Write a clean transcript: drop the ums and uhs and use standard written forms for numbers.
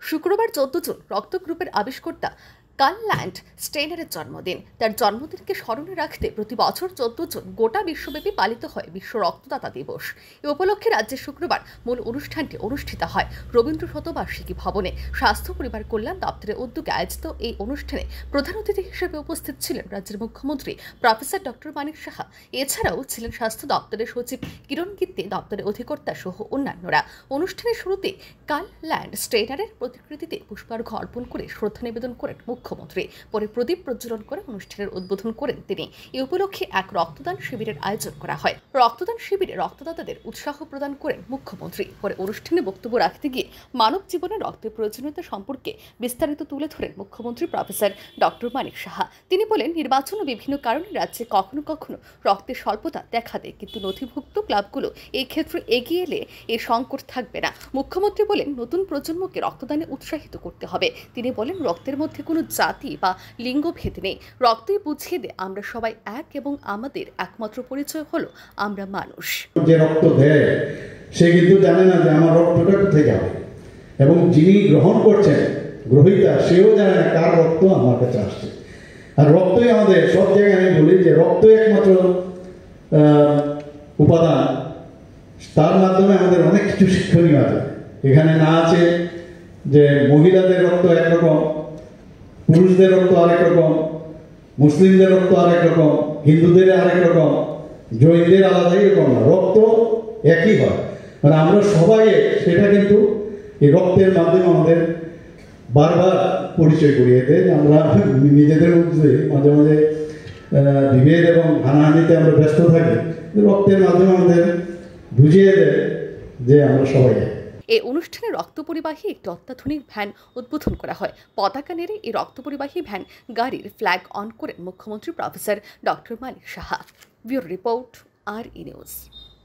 শুক্রবার 14 জুন রক্ত গ্রুপের আবিষ্কর্তা কার্ল ল্যান্ড স্টেইনারের জন্মদিন। তার জন্মদিনকে স্মরণে রাখতে প্রতি বছর 14 জুন গোটা বিশ্বব্যাপী পালিত হয় বিশ্ব রক্তদাতা দিবস। এই উপলক্ষে রাজ্যে শুক্রবার মূল অনুষ্ঠানটি অনুষ্ঠিত হয় রবীন্দ্র শতবার্ষিকী ভবনে। স্বাস্থ্য পরিবার কল্যাণ দপ্তরের উদ্যোগে আয়োজিত এই অনুষ্ঠানে প্রধান অতিথি হিসেবে উপস্থিত ছিলেন রাজ্যের মুখ্যমন্ত্রী প্রফেসর ডক্টর মানিক সাহা। এছাড়াও ছিলেন স্বাস্থ্য দপ্তরের সচিব কিরণ গিত্তে, দপ্তরের অধিকর্তা সহ অন্যান্যরা। অনুষ্ঠানের শুরুতে কার্ল ল্যান্ড স্টেইনারের প্রতিকৃতিতে পুষ্পার্ঘ্য অর্পণ করে শ্রদ্ধা নিবেদন করেন মুখ্যমন্ত্রী। পরে প্রদীপ প্রজ্বলন করে অনুষ্ঠানের উদ্বোধন করেন তিনি। এই উপলক্ষে এক রক্তদান শিবিরের আয়োজন করা হয়। রক্তদান শিবিরে রক্তদাতাদের উৎসাহ প্রদান করেন মুখ্যমন্ত্রী। পরে অনুষ্ঠানে বক্তব্য রাখতে গিয়ে মানব জীবনে রক্তের প্রয়োজনীয়তা সম্পর্কে বিস্তারিত তুলে ধরেন মুখ্যমন্ত্রী প্রফেসর ডক্টর মানিক সাহা। তিনি বলেন, নির্বাচন ও বিভিন্ন কারণে রাজ্যে কখনো কখনো রক্তের স্বল্পতা দেখা দেয়, কিন্তু নথিভুক্ত ক্লাবগুলো এই ক্ষেত্রে এগিয়ে এলে এই সংকট থাকবে না। মুখ্যমন্ত্রী বলেন, নতুন প্রজন্মকে রক্তদানে উৎসাহিত করতে হবে। তিনি বলেন, রক্তের মধ্যে কোনো জাতি বা লিঙ্গ ভেদ নেই। রক্তই বুঝিয়ে দেয় আমরা সবাই এক এবং আমাদের একমাত্র পরিচয় হলো আমরা মানুষ। যে রক্ত দেয় সে কিন্তু জানে না যে আমার রক্তটা কোথায় যাবে, এবং যিনি গ্রহণ করছেন গ্রহীতা সেও জানে না কার রক্ত আমার কাছে আসছে। আর রক্তই আমাদের সব জায়গায়, আমি বলি যে রক্তই একমাত্র উপাদান, তার মাধ্যমে আমাদের অনেক কিছু শিক্ষণীয় আছে। এখানে না আছে যে মহিলাদের রক্ত একরকম, পুরুষদের রক্ত আরেক রকম, মুসলিমদের রক্ত আরেক রকম, হিন্দুদের আরেক রকম, জৈনদের আলাদা, এরকম না, রক্ত একই হয়। মানে আমরা সবাই সেটা কিন্তু এই রক্তের মাধ্যমে আমাদের বারবার পরিচয় করিয়ে দেয়। আমরা নিজেদের মধ্যে মাঝে মাঝে বিভেদ এবং হানাহানিতে আমরা ব্যস্ত থাকি, রক্তের মাধ্যমে আমাদের বুঝিয়ে দেয় যে আমরা সবাই। এই অনুষ্ঠানে রক্ত পরিবাহী একটি অত্যাধুনিক ভ্যান উদ্বোধন করা হয়। পতাকা নেড়ে এই রক্ত পরিবাহী ভ্যান গাড়ির ফ্ল্যাগ অন করেন মুখ্যমন্ত্রী professor doctor Manik Saha. Bureau report, RE news.